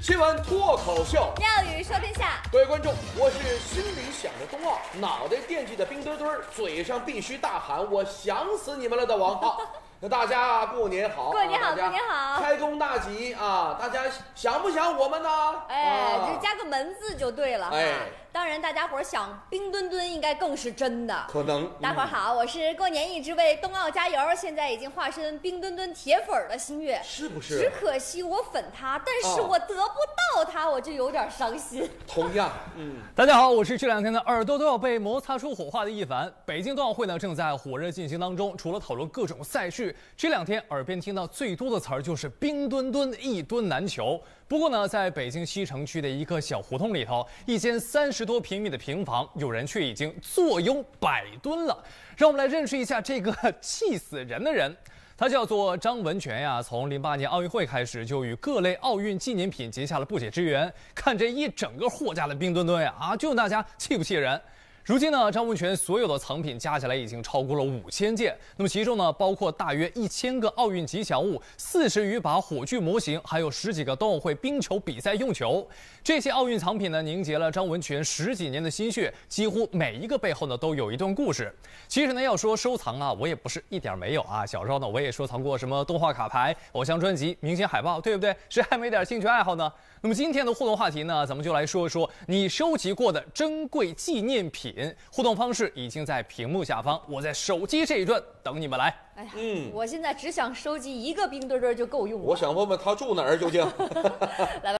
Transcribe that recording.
新闻脱口秀， 妙语说天下。 各位观众，我是心里想着冬奥，脑袋惦记着冰墩墩，嘴上必须大喊我想死你们了的王浩。那大家过年好， 过年好，过年好， 开工大吉啊！大家想不想我们呢？ 哎，就加个门字就对了。 哎， 当然大家伙想冰墩墩应该更是真的。 可能。 大伙儿好，我是过年一直为冬奥加油，现在已经化身冰墩墩铁粉的新月。 是不是？ 只可惜我粉他，但是我得不到他，我就有点伤心。 同样， 大家好，我是这两天的耳朵都要被摩擦出火花的一凡。北京冬奥会呢正在火热进行当中，除了讨论各种赛事，这两天耳边听到最多的词儿就是冰墩墩一墩难求。不过呢，在北京西城区的一个小胡同里头，一间30多平米的平房，有人却已经坐拥100吨了。让我们来认识一下这个气死人的人。他叫做张文全呀，从08年奥运会开始就与各类奥运纪念品结下了不解之缘。看这一整个货架的冰墩墩呀，就大家气不气人？如今呢，张文全所有的藏品加起来已经超过了5000件。那么其中呢，包括大约1000个奥运吉祥物、40余把火炬模型，还有10几个冬奥会冰球比赛用球。这些奥运藏品呢，凝结了张文全10几年的心血，几乎每一个背后呢都有一段故事。其实呢，要说收藏啊，我也不是一点没有啊。小时候呢，我也收藏过什么动画卡牌、偶像专辑、明星海报，对不对？谁还没点兴趣爱好呢？那么今天的互动话题呢，咱们就来说一说你收集过的珍贵纪念品。互动方式已经在屏幕下方，我在手机这一端等你们来。 哎呀，我现在只想收集一个冰墩墩就够用了。 我想问问他住哪儿究竟？ 来吧。